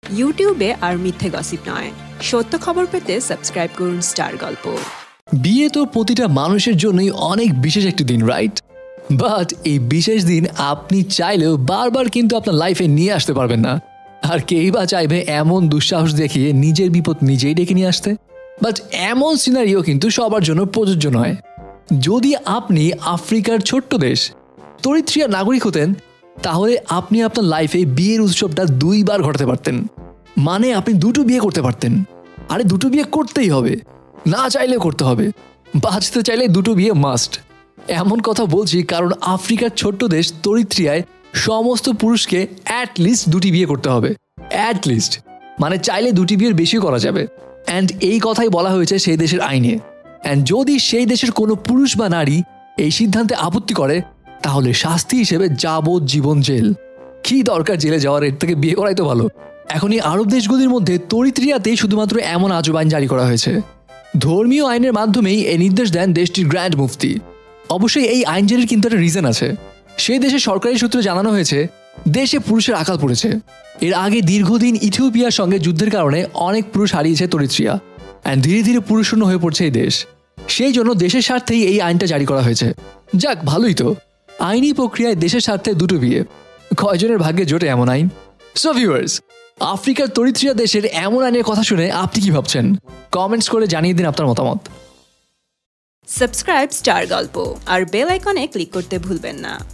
ইউটিউবে আর মিথ্যে গসিপ নয়, সত্য খবর পেতে সাবস্ক্রাইব করুন স্টার গল্প। বিয়ে তো প্রতিটা মানুষের জন্যই অনেক বিশেষ একটি দিন, রাইট? বাট এই বিশেষ দিন আপনি চাইলেও বারবার কিন্তু আপনার লাইফে নিয়ে আসতে পারবেন না। আর কেই বা চাইবে এমন দুঃসাহস দেখিয়ে নিজের বিপদ নিজেই ডেকে নিয়ে আসতে? বাট এমন সিনারিও কিন্তু সবার জন্য প্রযোজ্য নয়। যদি আপনি আফ্রিকার ছোট্ট দেশ তরিত্রিয়ার নাগরিক হতেন, তাহলে আপনি আপনার লাইফে বিয়ের উৎসবটা 2 বার ঘটাতে পারতেন। মানে আপনি 2টো বিয়ে করতে পারতেন। আরে 2টো বিয়ে করতেই হবে, না চাইলেও করতে হবে। বাঁচতে চাইলে 2টো বিয়ে মাস্ট। এমন কথা বলছি কারণ আফ্রিকার ছোট্ট দেশ তরিত্রিয়ায় সমস্ত পুরুষকে অ্যাটলিস্ট 2টি বিয়ে করতে হবে। অ্যাটলিস্ট মানে চাইলে 2টি বিয়ের বেশি করা যাবে। অ্যান্ড এই কথাই বলা হয়েছে সেই দেশের আইনে। অ্যান্ড যদি সেই দেশের কোনো পুরুষ বা নারী এই সিদ্ধান্তে আপত্তি করে, তাহলে শাস্তি হিসেবে যাবজ্জীবন জেল। কি দরকার জেলে যাওয়ার? এর থেকে বিয়ে করাই তো ভালো। এখন এই আরব দেশগুলির মধ্যে তরিত্রিয়াতেই শুধুমাত্র এমন আজব আইন জারি করা হয়েছে। ধর্মীয় আইনের মাধ্যমেই এই নির্দেশ দেন দেশটির গ্র্যান্ড মুফতি। অবশ্যই এই আইন জারির কিন্তু একটা রিজন আছে। সেই দেশের সরকারি সূত্রে জানানো হয়েছে দেশে পুরুষের আকাল পড়েছে। এর আগে দীর্ঘদিন ইথিওপিয়ার সঙ্গে যুদ্ধের কারণে অনেক পুরুষ হারিয়েছে তরিত্রিয়া। অ্যান্ড ধীরে ধীরে পুরুষশূন্য হয়ে পড়ছে এই দেশ। সেই জন্য দেশের স্বার্থেই এই আইনটা জারি করা হয়েছে। যাক, ভালোই তো। আইনি প্রক্রিয়ায় দেশের স্বার্থে 2টো বিয়ে। কয়জনের ভাগ্যে জোটে এমন আইন? সো ভিউয়ার্স, আফ্রিকার তরিত্রিয়া দেশের এমন আইনের কথা শুনে আপনি কি ভাবছেন? কমেন্টস করে জানিয়ে দিন আপনার মতামত। সাবস্ক্রাইব স্টার গল্প আর বেল আইকনে ক্লিক করতে ভুলবেন না।